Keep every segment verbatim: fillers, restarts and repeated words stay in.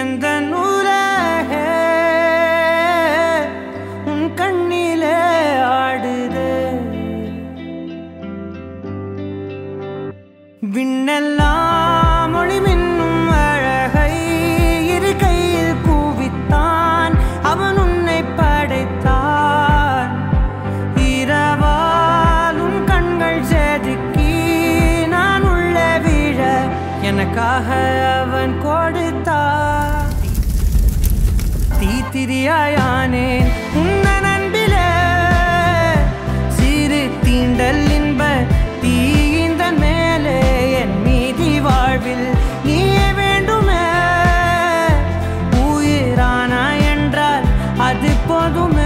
எந்த நூலகே உன் கண்ணிலே ஆடுதே விண்ணெல்லாம் ஒளி மின்னும் அழகை இரு கையில் கூவித்தான் அவன் உன்னை படைத்தான் இரவால் உன் கண்கள் செதுக்கி நான் உள்ளே விழ எனக்காக அவன் கொடுத்தான் தீத்திரியாயானேன் உன்ன நண்பிலே சிறு தீண்டல் இன்ப தீயிந்தன் மேலே என் மீதி வாழ்வில் நீயே வேண்டுமே உயிரானா என்றால் அது போதுமே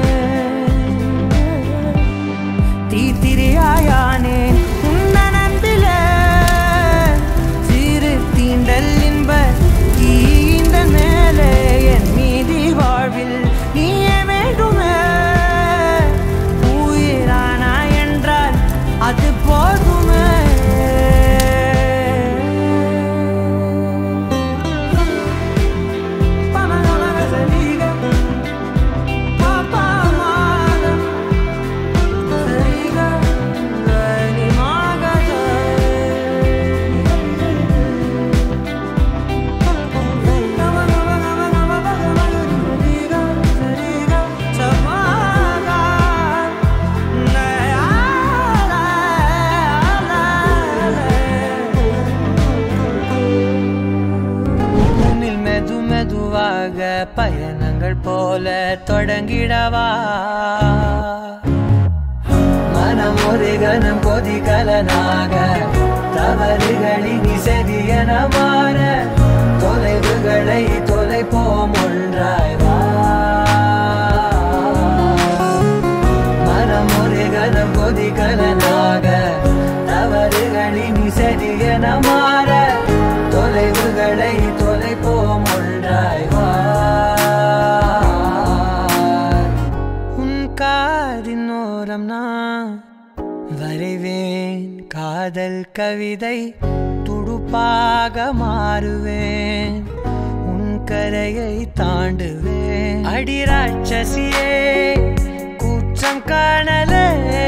தீத்திரியாயானேன் உன்ன நண்பிலே சிறு தீண்டல் இன்ப தீயிந்தன் மேலே என் மீதி வாழ்வில் நீயே வேண்டுமே உயிரானா என்றால் அது போதுமே பயணங்கள் போல தொடங்கிடவா மனம் ஒரு கணம் கொதிகலனாக தவறுகளின் இசையன மாற தொலைவுகளை தொலைப்போம் ஒன்றாய் வா மனம் ஒரு கணம் கொதிகலனாக தவறுகளின் இசையன மாற தொலைவுகளை தொலைப்போம் ஒன்றாய் வா காதினோரம் நான் வரைவேன் காதல் கவிதை துடுப்பாக மாறுவேன் உன் கரையை தாண்டுவேன் அடி ராட்சசியே கூச்சம் காணலே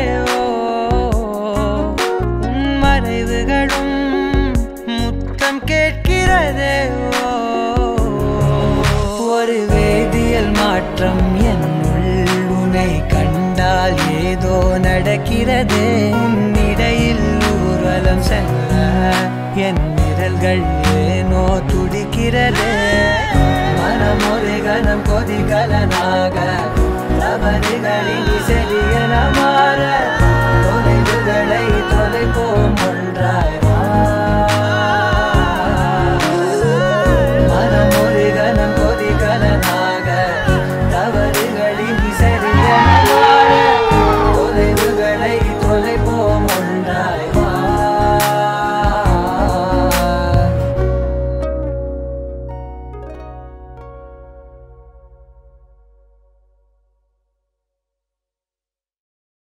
உன் மறைவுகளும் முத்தம் கேட்கிறதே ஒரு வேதியியல் மாற்றம் என் கண்டால் ஏதோ நடக்கிறதே இடையில் ஊர்வலம் செல்ல என் நிழல்கள் ஏனோ துடிக்கிறதே மனம் ஒரு கணம் கொதிகலனாக